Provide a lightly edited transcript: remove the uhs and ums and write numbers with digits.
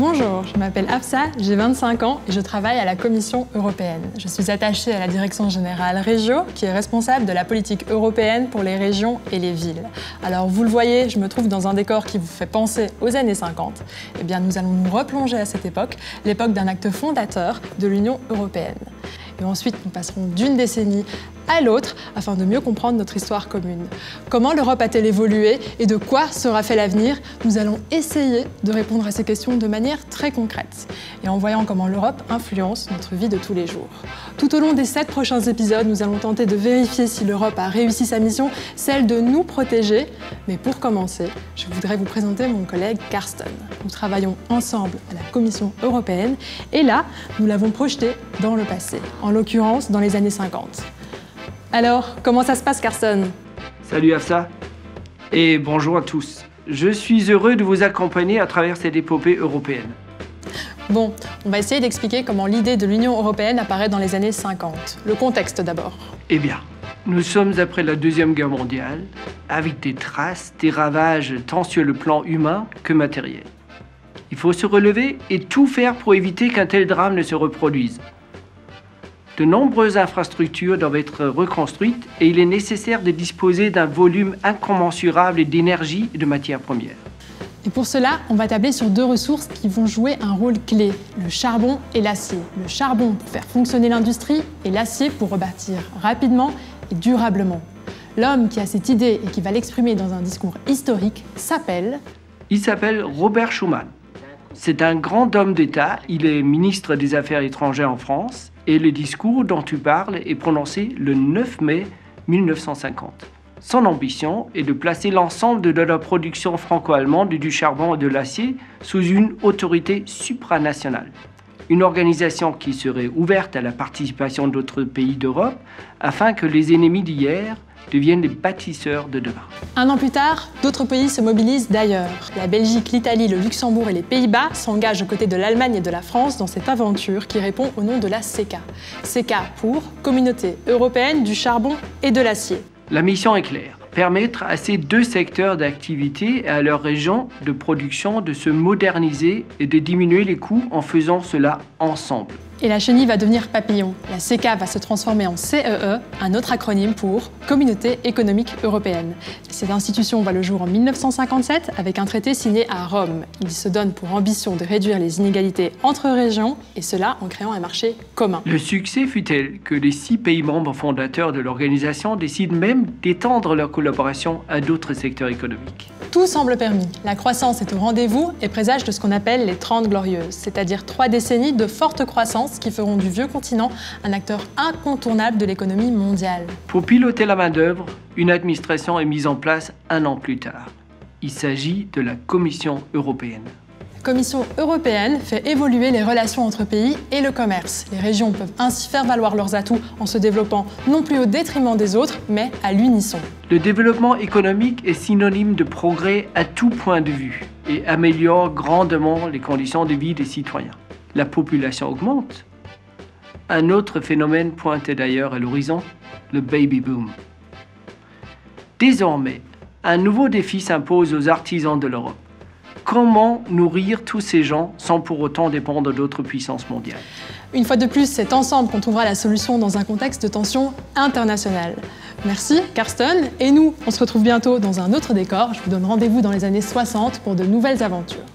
Bonjour, je m'appelle Hafsa, j'ai 25 ans et je travaille à la Commission européenne. Je suis attachée à la Direction générale Régio, qui est responsable de la politique européenne pour les régions et les villes. Alors vous le voyez, je me trouve dans un décor qui vous fait penser aux années 50. Eh bien, nous allons nous replonger à cette époque, l'époque d'un acte fondateur de l'Union européenne. Et ensuite, nous passerons d'une décennie à l'autre afin de mieux comprendre notre histoire commune. Comment l'Europe a-t-elle évolué et de quoi sera fait l'avenir? Nous allons essayer de répondre à ces questions de manière très concrète et en voyant comment l'Europe influence notre vie de tous les jours. Tout au long des 7 prochains épisodes, nous allons tenter de vérifier si l'Europe a réussi sa mission, celle de nous protéger. Mais pour commencer, je voudrais vous présenter mon collègue Carsten. Nous travaillons ensemble à la Commission européenne et là, nous l'avons projeté dans le passé, en l'occurrence dans les années 50. Alors, comment ça se passe, Carsten? Salut Hafsa et bonjour à tous. Je suis heureux de vous accompagner à travers cette épopée européenne. Bon, on va essayer d'expliquer comment l'idée de l'Union européenne apparaît dans les années 50. Le contexte d'abord. Eh bien, nous sommes après la Deuxième Guerre mondiale, avec des traces, des ravages tant sur le plan humain que matériel. Il faut se relever et tout faire pour éviter qu'un tel drame ne se reproduise. De nombreuses infrastructures doivent être reconstruites et il est nécessaire de disposer d'un volume incommensurable d'énergie et de matières premières. Et pour cela, on va tabler sur 2 ressources qui vont jouer un rôle clé, le charbon et l'acier. Le charbon pour faire fonctionner l'industrie et l'acier pour rebâtir rapidement et durablement. L'homme qui a cette idée et qui va l'exprimer dans un discours historique s'appelle... Il s'appelle Robert Schuman. C'est un grand homme d'État, il est ministre des Affaires étrangères en France et le discours dont tu parles est prononcé le 9 mai 1950. Son ambition est de placer l'ensemble de la production franco-allemande du charbon et de l'acier sous une autorité supranationale. Une organisation qui serait ouverte à la participation d'autres pays d'Europe afin que les ennemis d'hier deviennent les bâtisseurs de demain. Un an plus tard, d'autres pays se mobilisent d'ailleurs. La Belgique, l'Italie, le Luxembourg et les Pays-Bas s'engagent aux côtés de l'Allemagne et de la France dans cette aventure qui répond au nom de la CECA. CECA pour Communauté européenne du charbon et de l'acier. La mission est claire, permettre à ces 2 secteurs d'activité et à leurs régions de production de se moderniser et de diminuer les coûts en faisant cela ensemble. Et la chenille va devenir papillon. La CECA va se transformer en CEE, un autre acronyme pour Communauté économique européenne. Cette institution voit le jour en 1957 avec un traité signé à Rome. Il se donne pour ambition de réduire les inégalités entre régions, et cela en créant un marché commun. Le succès fut tel que les 6 pays membres fondateurs de l'organisation décident même d'étendre leur collaboration à d'autres secteurs économiques. Tout semble permis. La croissance est au rendez-vous et présage de ce qu'on appelle les 30 glorieuses, c'est-à-dire 3 décennies de forte croissance qui feront du vieux continent un acteur incontournable de l'économie mondiale. Pour piloter la main-d'œuvre, une administration est mise en place 1 an plus tard. Il s'agit de la Commission européenne. La Commission européenne fait évoluer les relations entre pays et le commerce. Les régions peuvent ainsi faire valoir leurs atouts en se développant non plus au détriment des autres, mais à l'unisson. Le développement économique est synonyme de progrès à tout point de vue et améliore grandement les conditions de vie des citoyens. La population augmente. Un autre phénomène pointait d'ailleurs à l'horizon, le baby boom. Désormais, un nouveau défi s'impose aux artisans de l'Europe. Comment nourrir tous ces gens sans pour autant dépendre d'autres puissances mondiales? Une fois de plus, c'est ensemble qu'on trouvera la solution dans un contexte de tension internationale. Merci, Carsten. Et nous, on se retrouve bientôt dans un autre décor. Je vous donne rendez-vous dans les années 60 pour de nouvelles aventures.